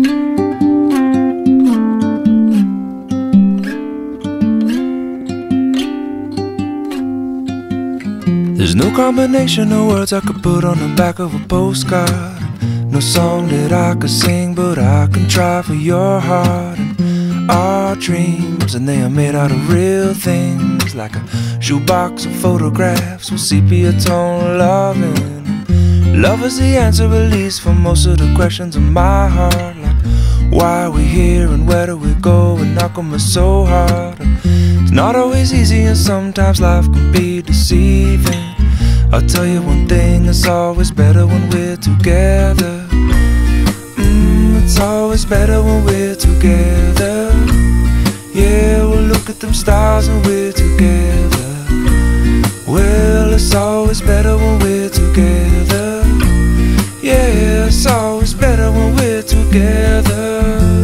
There's no combination of words I could put on the back of a postcard. No song that I could sing, but I can try for your heart. And our dreams, and they are made out of real things, like a shoebox of photographs with sepia tone loving. Love is the answer, at least, for most of the questions in my heart, like why are we here and where do we go, and how come it's so hard. And it's not always easy, and sometimes life can be deceiving. I'll tell you one thing, it's always better when we're together. It's always better when we're together. Yeah, we'll look at them stars and we're together. Well, it's always better when we're together. Yeah, it's always better when we're together.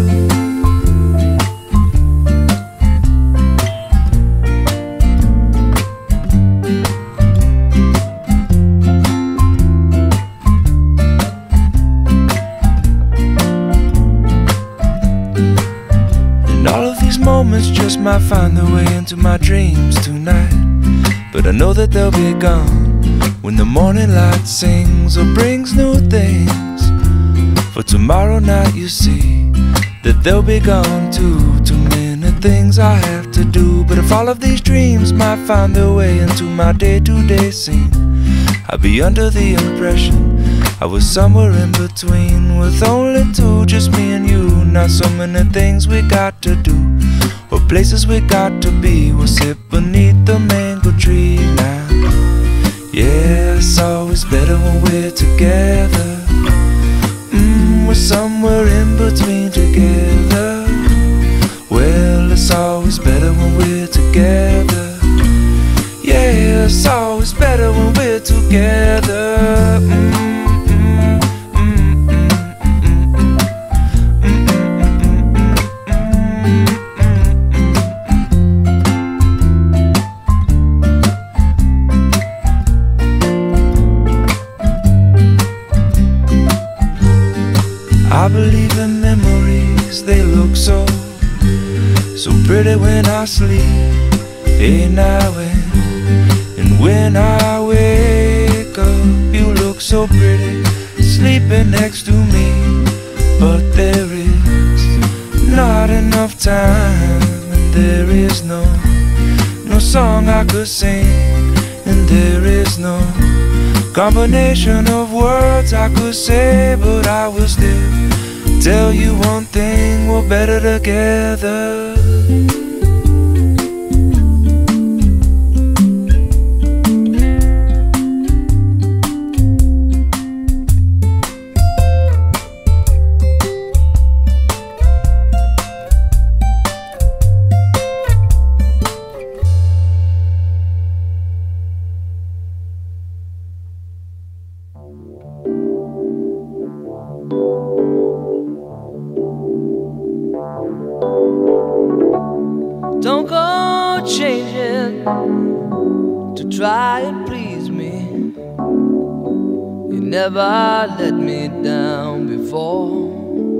Moments just might find their way into my dreams tonight, but I know that they'll be gone when the morning light sings or brings new things. For tomorrow night you see that they'll be gone too. Too many things I have to do, but if all of these dreams might find their way into my day-to-day scene, I'd be under the impression I was somewhere in between, with only two, just me and you. Not so many things we got to do, or places we got to be. We'll sit beneath the mango tree now. Yeah, it's always better when we're together. We're somewhere in between together. Well, it's always better when we're together. Yeah, it's always better when we're together. I believe in memories, they look so pretty when I sleep, day now and when I wake up, you look so pretty, sleeping next to me. But there is not enough time, and there is no song I could sing, and there is no combination of words I could say, but I will still tell you one thing, we're better together. Don't go changing to try and please me. You never let me down before.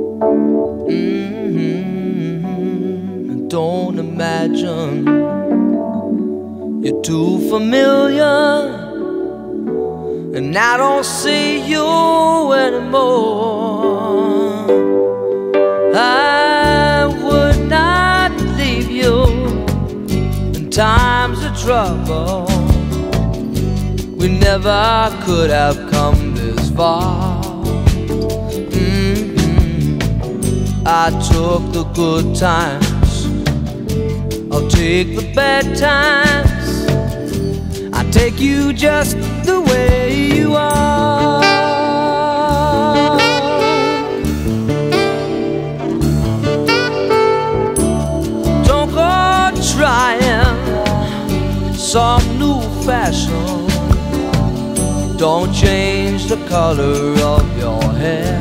Don't imagine you're too familiar, and I don't see you anymore. I would not leave you in times of trouble. We never could have come this far. I took the good times, I'll take the bad times. I take you just the way you are. Don't go trying some new fashion. Don't change the color of your hair.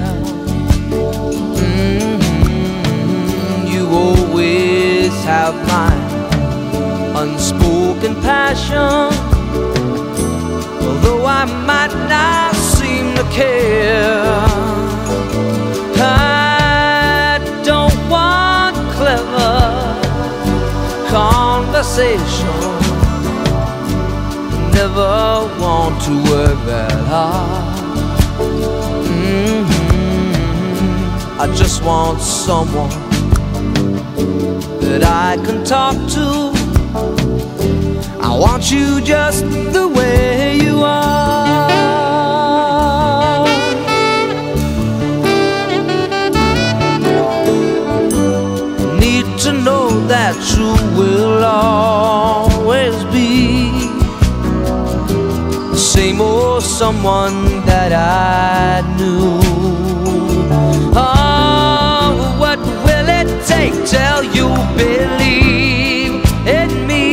You always have my unspoken passion, although I might not seem to care. I conversation. Never want to work that hard. I just want someone that I can talk to. I want you just the way you are. Need to know that you will always be the same old someone that I knew. Oh, what will it take till you believe in me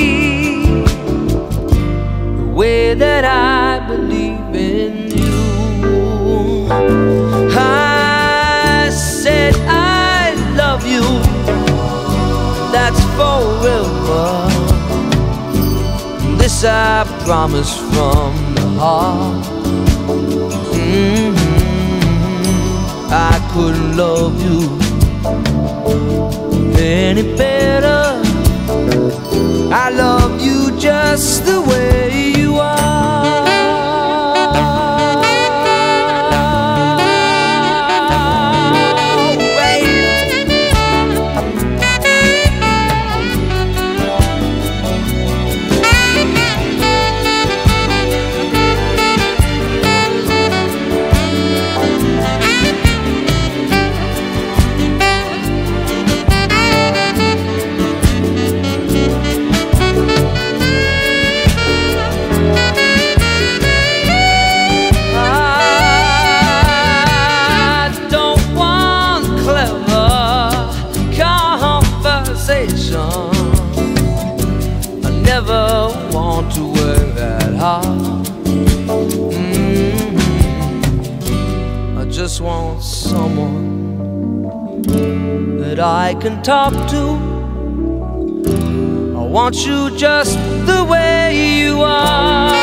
the way that I believe in you? I said I love you, that's forever. This I promise from the heart. I couldn't love you any better. I love you just the way you are. I never want to work that hard. I just want someone that I can talk to. I want you just the way you are.